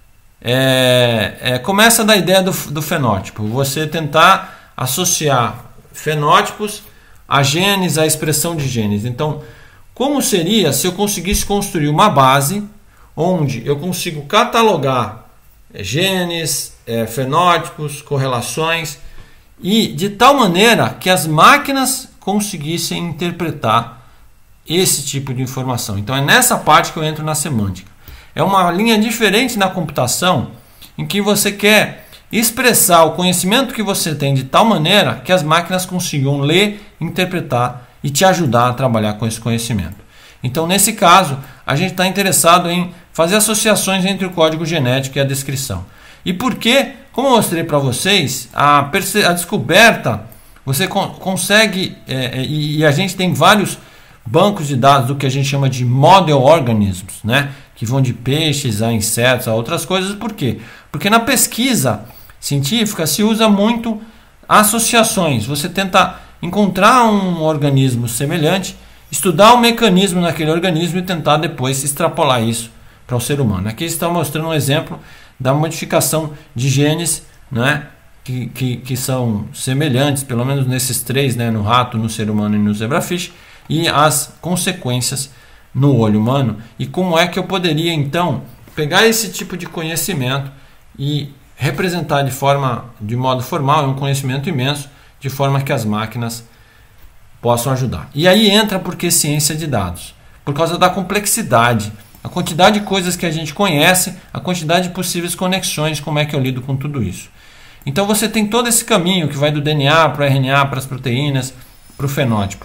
começa da ideia do fenótipo, você tentar associar fenótipos a genes, a expressão de genes. Então, como seria se eu conseguisse construir uma base onde eu consigo catalogar genes, fenótipos, correlações, e de tal maneira que as máquinas conseguissem interpretar esse tipo de informação. Então é nessa parte que eu entro na semântica. É uma linha diferente na computação em que você quer expressar o conhecimento que você tem de tal maneira que as máquinas consigam ler, interpretar e te ajudar a trabalhar com esse conhecimento. Então, nesse caso, a gente está interessado em fazer associações entre o código genético e a descrição. E por quê? Como eu mostrei para vocês, a descoberta, você consegue, e a gente tem vários bancos de dados do que a gente chama de model organisms, né? Que vão de peixes a insetos, a outras coisas. Por quê? Porque na pesquisa científica se usa muito associações. Você tenta encontrar um organismo semelhante, estudar o mecanismo naquele organismo e tentar depois extrapolar isso para o ser humano. Aqui está mostrando um exemplo da modificação de genes, né, que são semelhantes, pelo menos nesses 3, né, no rato, no ser humano e no zebrafish, e as consequências no olho humano. E como é que eu poderia, então, pegar esse tipo de conhecimento e representar de modo formal, é um conhecimento imenso, de forma que as máquinas possam ajudar. E aí entra porque ciência de dados, por causa da complexidade, a quantidade de coisas que a gente conhece, a quantidade de possíveis conexões, como é que eu lido com tudo isso. Então você tem todo esse caminho que vai do DNA para o RNA, para as proteínas, para o fenótipo.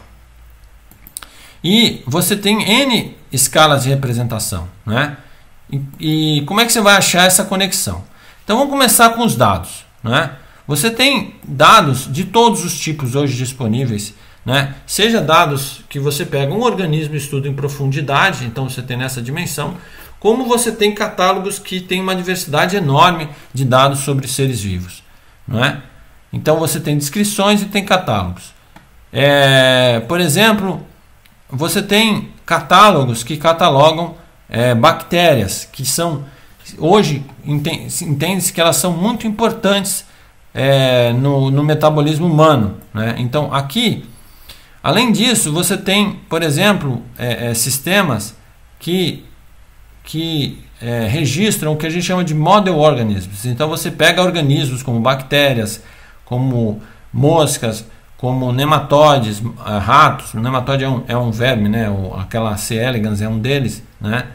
E você tem N escalas de representação, né? E como é que você vai achar essa conexão? Então vamos começar com os dados, né? Você tem dados de todos os tipos hoje disponíveis, né? Seja dados que você pega um organismo e estuda em profundidade, então você tem nessa dimensão, como você tem catálogos que têm uma diversidade enorme de dados sobre seres vivos, não é? Então você tem descrições e tem catálogos. Por exemplo, você tem catálogos que catalogam bactérias, que são, hoje entende-se que elas são muito importantes no metabolismo humano, né? Então aqui, além disso, você tem, por exemplo, sistemas que registram o que a gente chama de model organisms. Então você pega organismos como bactérias, como moscas, como nematóides, ratos. O nematóide é um verme, né? Aquela C. elegans é um deles, né?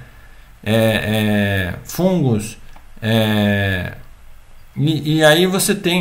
Fungos, e aí você tem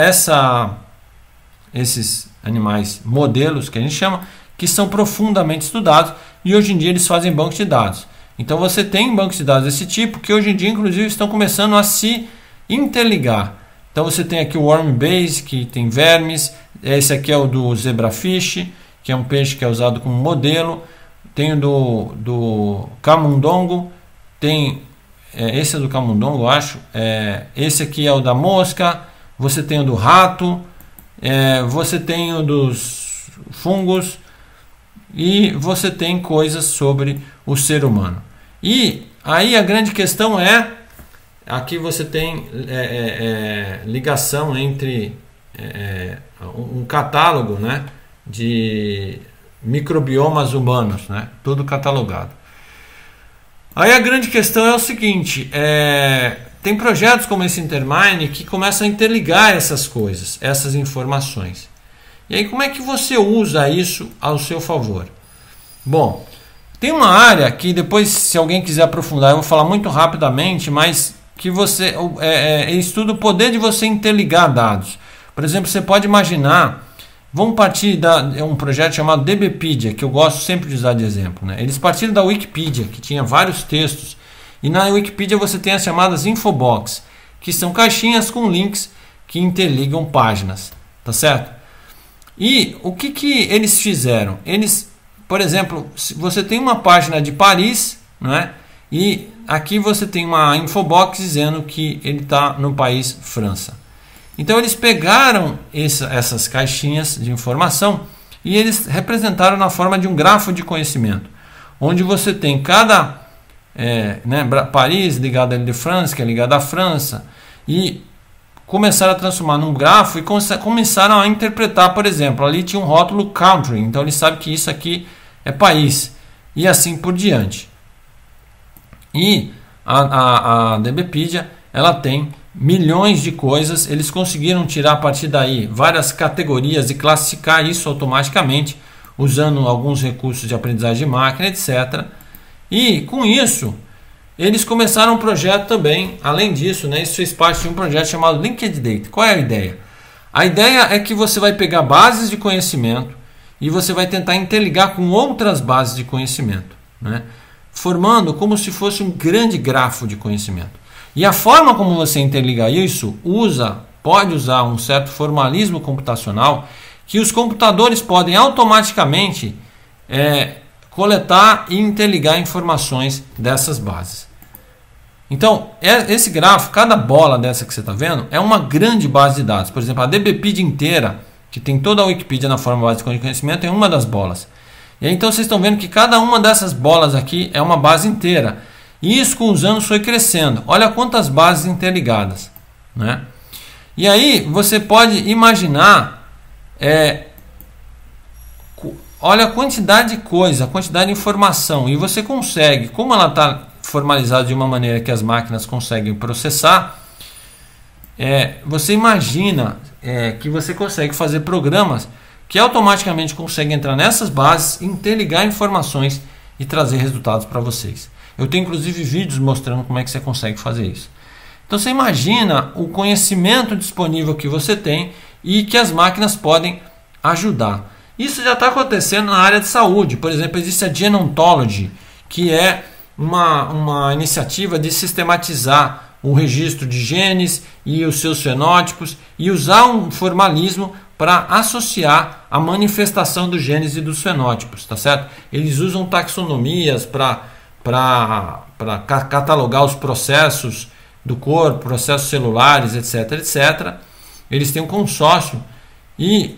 esses animais modelos que a gente chama, que são profundamente estudados, e hoje em dia eles fazem bancos de dados. Então você tem bancos de dados desse tipo que hoje em dia inclusive estão começando a se interligar. Então você tem aqui o Wormbase, que tem vermes. Esse aqui é o do zebrafish, que é um peixe que é usado como modelo. Tem o do camundongo. Tem esse é do camundongo, eu acho. Esse aqui é o da mosca. Você tem o do rato. Você tem o dos fungos. E você tem coisas sobre o ser humano. E aí a grande questão é... Aqui você tem ligação entre um catálogo, né, de microbiomas humanos, né, tudo catalogado. Aí a grande questão é o seguinte, tem projetos como esse Intermine que começam a interligar essas coisas, essas informações. E aí como é que você usa isso ao seu favor? Bom, tem uma área que depois, se alguém quiser aprofundar, eu vou falar muito rapidamente, mas que você estuda o poder de você interligar dados. Por exemplo, você pode imaginar, vamos partir um projeto chamado DBpedia, que eu gosto sempre de usar de exemplo, né? Eles partiram da Wikipedia, que tinha vários textos, e na Wikipedia você tem as chamadas infobox, que são caixinhas com links que interligam páginas, tá certo? E o que eles fizeram? Eles, por exemplo, você tem uma página de Paris, não é? E aqui você tem uma infobox dizendo que ele está no país França. Então eles pegaram essas caixinhas de informação e eles representaram na forma de um grafo de conhecimento, onde você tem cada Paris ligado a Ile-de-France, que é ligado à França, e começaram a transformar num grafo e começaram a interpretar, por exemplo, ali tinha um rótulo country, então eles sabem que isso aqui é país, e assim por diante. E a DBpedia, ela tem milhões de coisas, eles conseguiram tirar a partir daí várias categorias e classificar isso automaticamente, usando alguns recursos de aprendizagem de máquina, etc. E com isso, eles começaram um projeto também, além disso, né, isso fez parte de um projeto chamado Linked Data. Qual é a ideia? A ideia é que você vai pegar bases de conhecimento e você vai tentar interligar com outras bases de conhecimento, né, formando como se fosse um grande grafo de conhecimento. E a forma como você interliga isso pode usar um certo formalismo computacional que os computadores podem automaticamente coletar e interligar informações dessas bases. Então, esse grafo, cada bola dessa que você está vendo, é uma grande base de dados. Por exemplo, a DBpedia inteira, que tem toda a Wikipedia na forma base de conhecimento, é uma das bolas. E aí, então vocês estão vendo que cada uma dessas bolas aqui é uma base inteira. E isso com os anos foi crescendo. Olha quantas bases interligadas, né? E aí você pode imaginar, olha a quantidade de coisa, a quantidade de informação. E você consegue, como ela está formalizada de uma maneira que as máquinas conseguem processar, você imagina que você consegue fazer programas que automaticamente conseguem entrar nessas bases, interligar informações e trazer resultados para vocês. Eu tenho inclusive vídeos mostrando como é que você consegue fazer isso. Então você imagina o conhecimento disponível que você tem e que as máquinas podem ajudar. Isso já está acontecendo na área de saúde. Por exemplo, existe a Genontology, que é uma iniciativa de sistematizar o registro de genes e os seus fenótipos e usar um formalismo para associar a manifestação dos genes e dos fenótipos, tá certo? Eles usam taxonomias para catalogar os processos do corpo, processos celulares, etc, etc. Eles têm um consórcio e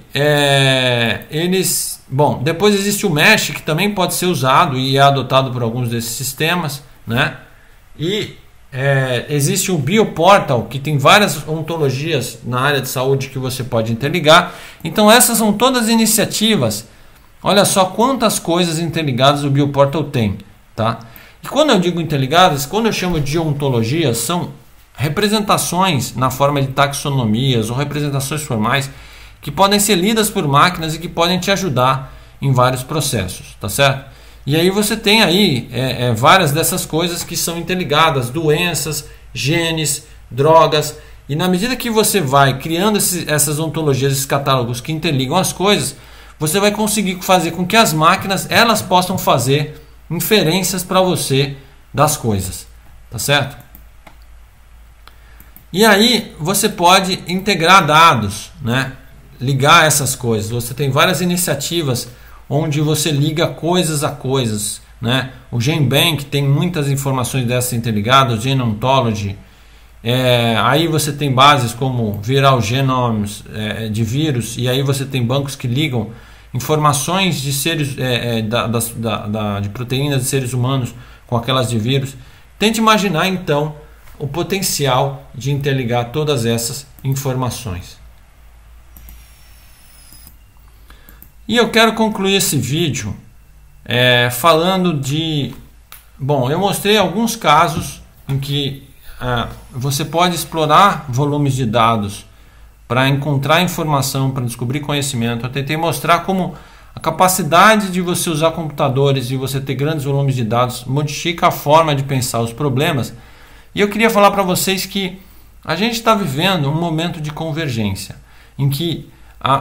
depois existe o Mesh, que também pode ser usado e é adotado por alguns desses sistemas, né? E existe o Bioportal, que tem várias ontologias na área de saúde que você pode interligar. Então essas são todas iniciativas. Olha só quantas coisas interligadas o Bioportal tem, tá? E quando eu digo interligadas, quando eu chamo de ontologias, são representações na forma de taxonomias ou representações formais que podem ser lidas por máquinas e que podem te ajudar em vários processos, tá certo? E aí você tem aí várias dessas coisas que são interligadas, doenças, genes, drogas, e na medida que você vai criando essas ontologias, esses catálogos que interligam as coisas, você vai conseguir fazer com que as máquinas elas possam fazer inferências para você das coisas, tá certo? E aí você pode integrar dados, né? Ligar essas coisas. Você tem várias iniciativas onde você liga coisas a coisas, né? O GenBank tem muitas informações dessas interligadas, o Genontology. Aí você tem bases como Viral Genomes de vírus, e aí você tem bancos que ligam informações de seres de proteínas de seres humanos com aquelas de vírus. Tente imaginar então o potencial de interligar todas essas informações. E eu quero concluir esse vídeo falando de... Bom, eu mostrei alguns casos em que você pode explorar volumes de dados para encontrar informação, para descobrir conhecimento. Eu tentei mostrar como a capacidade de você usar computadores e você ter grandes volumes de dados modifica a forma de pensar os problemas. E eu queria falar para vocês que a gente está vivendo um momento de convergência, em que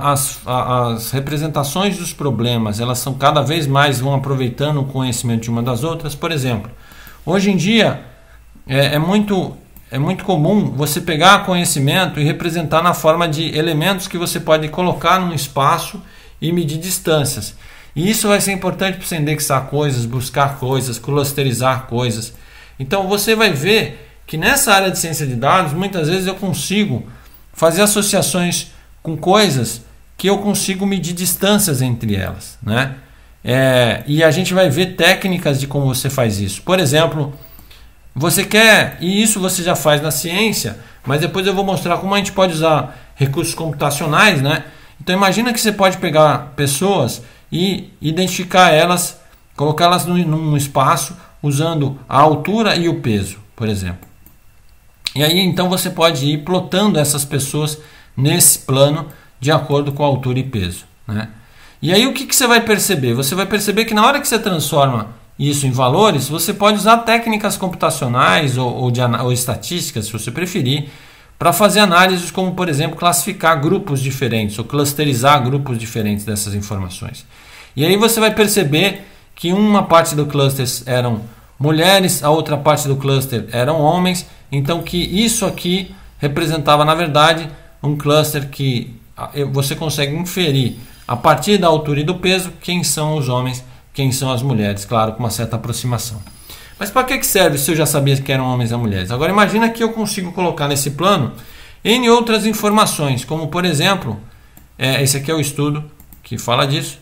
as representações dos problemas elas são cada vez mais vão aproveitando o conhecimento de uma das outras. Por exemplo, hoje em dia é muito comum você pegar conhecimento e representar na forma de elementos que você pode colocar num espaço e medir distâncias. E isso vai ser importante para você indexar coisas, buscar coisas, clusterizar coisas. Então você vai ver que nessa área de ciência de dados, muitas vezes eu consigo fazer associações com coisas que eu consigo medir distâncias entre elas, né? E a gente vai ver técnicas de como você faz isso. Por exemplo, você quer, e isso você já faz na ciência, mas depois eu vou mostrar como a gente pode usar recursos computacionais, né? Então imagina que você pode pegar pessoas e identificar elas, colocá-las num espaço usando a altura e o peso, por exemplo. E aí então você pode ir plotando essas pessoas nesse plano de acordo com a altura e peso, né? E aí o que você vai perceber? Você vai perceber que na hora que você transforma isso em valores, você pode usar técnicas computacionais ou estatísticas, se você preferir, para fazer análises como, por exemplo, classificar grupos diferentes ou clusterizar grupos diferentes dessas informações. E aí você vai perceber que uma parte do cluster eram mulheres, a outra parte do cluster eram homens, então que isso aqui representava, na verdade, um cluster que você consegue inferir a partir da altura e do peso quem são os homens, quem são as mulheres, claro, com uma certa aproximação. Mas para que serve se eu já sabia que eram homens e mulheres? Agora imagina que eu consigo colocar nesse plano N outras informações, como por exemplo, esse aqui é o estudo que fala disso.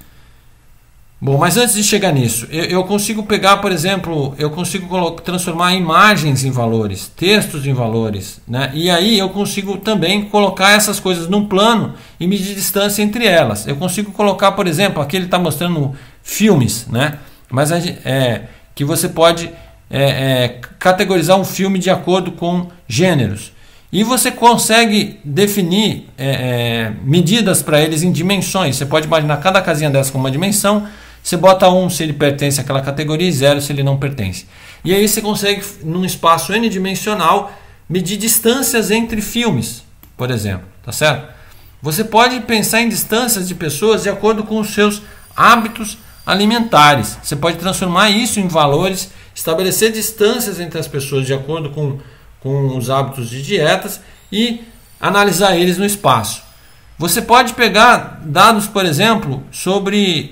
Bom, mas antes de chegar nisso, eu consigo pegar, por exemplo, eu consigo transformar imagens em valores, textos em valores, né? E aí eu consigo também colocar essas coisas num plano e medir distância entre elas. Eu consigo colocar, por exemplo, aqui ele está mostrando filmes, né? Mas que você pode categorizar um filme de acordo com gêneros. E você consegue definir medidas para eles em dimensões. Você pode imaginar cada casinha dessa como uma dimensão. Você bota 1 se ele pertence àquela categoria e 0 se ele não pertence. E aí você consegue, num espaço n-dimensional, medir distâncias entre filmes, por exemplo. Tá certo? Você pode pensar em distâncias de pessoas de acordo com os seus hábitos alimentares. Você pode transformar isso em valores, estabelecer distâncias entre as pessoas de acordo com os hábitos de dietas e analisar eles no espaço. Você pode pegar dados, por exemplo, sobre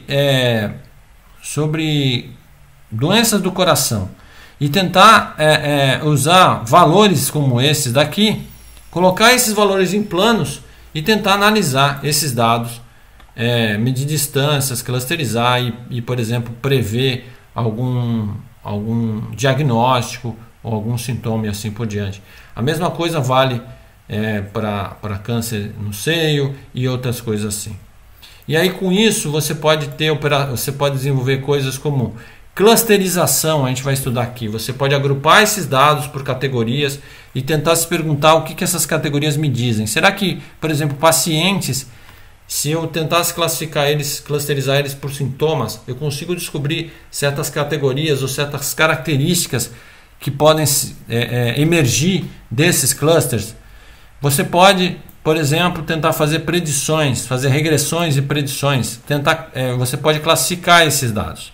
doenças do coração e tentar usar valores como esses daqui, colocar esses valores em planos e tentar analisar esses dados, medir distâncias, clusterizar e, por exemplo, prever algum diagnóstico ou algum sintoma e assim por diante. A mesma coisa vale para câncer no seio e outras coisas assim. E aí com isso você pode desenvolver coisas como Clusterização a gente vai estudar aqui. Você pode agrupar esses dados por categorias e tentar se perguntar o que essas categorias me dizem. Será que, por exemplo, pacientes, se eu tentasse classificar eles, clusterizar eles por sintomas, eu consigo descobrir certas categorias ou certas características que podem emergir desses clusters? Você pode, por exemplo, tentar fazer predições, fazer regressões e predições. Você pode classificar esses dados.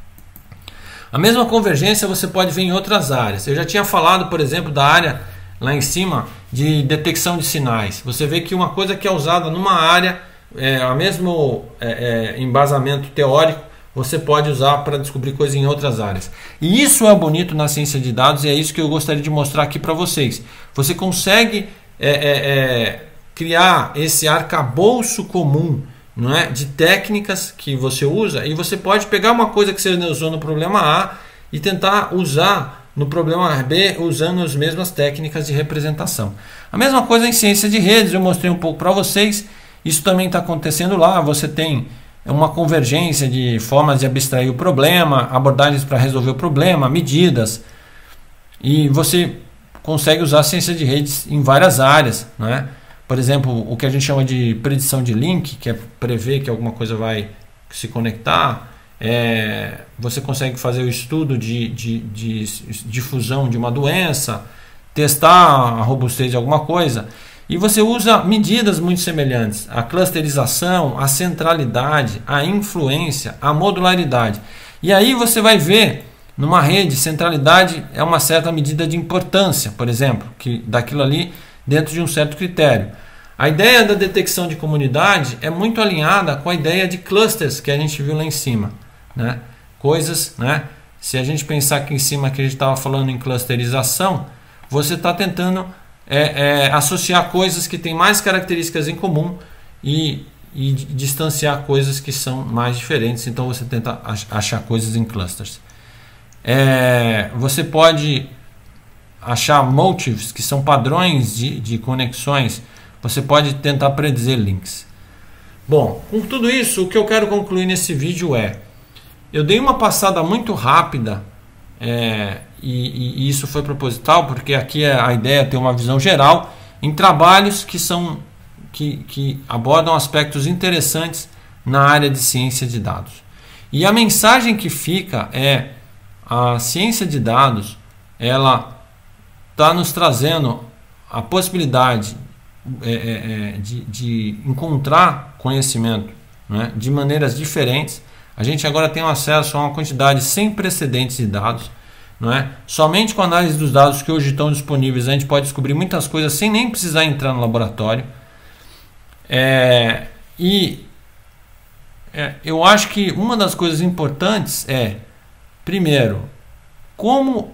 A mesma convergência você pode ver em outras áreas. Eu já tinha falado, por exemplo, da área lá em cima de detecção de sinais. Você vê que uma coisa que é usada numa área, o mesmo embasamento teórico, você pode usar para descobrir coisas em outras áreas. E isso é bonito na ciência de dados e é isso que eu gostaria de mostrar aqui para vocês. Você consegue criar esse arcabouço comum, não é, de técnicas que você usa, e você pode pegar uma coisa que você usou no problema A e tentar usar no problema B usando as mesmas técnicas de representação. A mesma coisa em ciência de redes, eu mostrei um pouco para vocês. Isso também está acontecendo lá. Você tem uma convergência de formas de abstrair o problema, abordagens para resolver o problema, medidas, e você consegue usar a ciência de redes em várias áreas, não é? Por exemplo, o que a gente chama de predição de link, que é prever que alguma coisa vai se conectar. Você consegue fazer o estudo de difusão de uma doença, testar a robustez de alguma coisa. E você usa medidas muito semelhantes: a clusterização, a centralidade, a influência, a modularidade. E aí você vai ver, numa rede, centralidade é uma certa medida de importância, por exemplo, que daquilo ali dentro de um certo critério. A ideia da detecção de comunidade é muito alinhada com a ideia de clusters que a gente viu lá em cima, né? Coisas, né? Se a gente pensar aqui em cima que a gente estava falando em clusterização, você está tentando associar coisas que têm mais características em comum e distanciar coisas que são mais diferentes. Então você tenta achar coisas em clusters. Você pode achar motifs, que são padrões de conexões. Você pode tentar predizer links. Bom, com tudo isso, o que eu quero concluir nesse vídeo eu dei uma passada muito rápida, e isso foi proposital, porque aqui a ideia é ter uma visão geral em trabalhos que abordam aspectos interessantes na área de ciência de dados. E a mensagem que fica a ciência de dados, ela está nos trazendo a possibilidade de encontrar conhecimento, né, de maneiras diferentes. A gente agora tem acesso a uma quantidade sem precedentes de dados, não é? Somente com a análise dos dados que hoje estão disponíveis a gente pode descobrir muitas coisas sem nem precisar entrar no laboratório. Eu acho que uma das coisas importantes primeiro, como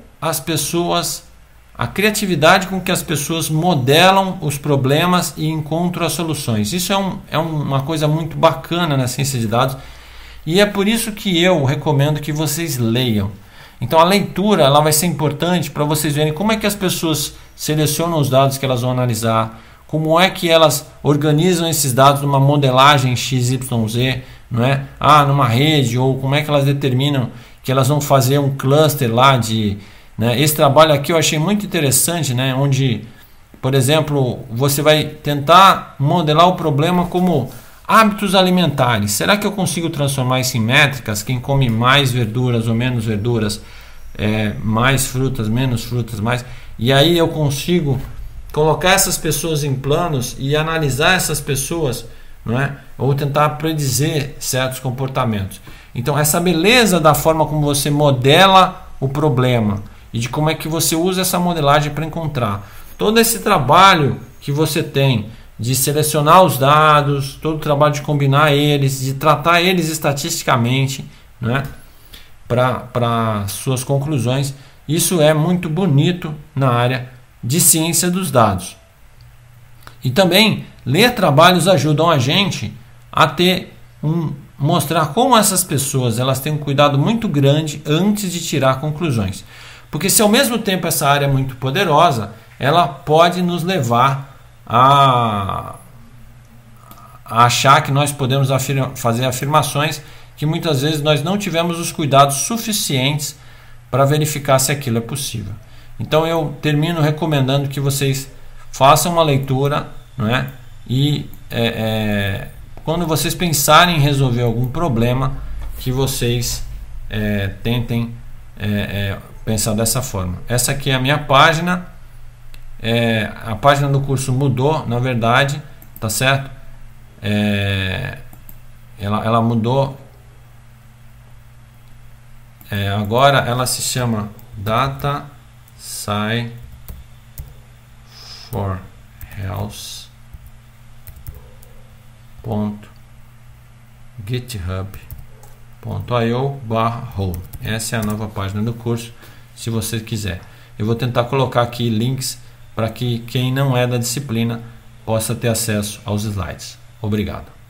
a criatividade com que as pessoas modelam os problemas e encontram as soluções. Isso é uma coisa muito bacana na ciência de dados, e é por isso que eu recomendo que vocês leiam. Então a leitura ela vai ser importante para vocês verem como é que as pessoas selecionam os dados que elas vão analisar, como é que elas organizam esses dados numa modelagem XYZ, não é? Numa rede, ou como é que elas determinam que elas vão fazer um cluster lá de... Esse trabalho aqui eu achei muito interessante, né? Onde, por exemplo, você vai tentar modelar o problema como hábitos alimentares. Será que eu consigo transformar isso em métricas? Quem come mais verduras ou menos verduras, mais frutas, menos frutas, mais... E aí eu consigo colocar essas pessoas em planos e analisar essas pessoas, não é? Ou tentar predizer certos comportamentos. Então essa beleza da forma como você modela o problema e de como é que você usa essa modelagem para encontrar. Todo esse trabalho que você tem de selecionar os dados, todo o trabalho de combinar eles, de tratar eles estatisticamente, né, para suas conclusões, isso é muito bonito na área de ciência dos dados. E também ler trabalhos ajudam a gente a mostrar como essas pessoas elas têm um cuidado muito grande antes de tirar conclusões. Porque se ao mesmo tempo essa área é muito poderosa, ela pode nos levar a achar que nós podemos fazer afirmações que muitas vezes nós não tivemos os cuidados suficientes para verificar se aquilo é possível. Então eu termino recomendando que vocês façam uma leitura, não é? E quando vocês pensarem em resolver algum problema, que vocês tentem pensar dessa forma. Essa aqui é a minha página. A página do curso mudou, na verdade, tá certo? Ela mudou. Agora ela se chama Data Sci for health.github.io/home. Essa é a nova página do curso, se você quiser. Eu vou tentar colocar aqui links para que quem não é da disciplina possa ter acesso aos slides. Obrigado.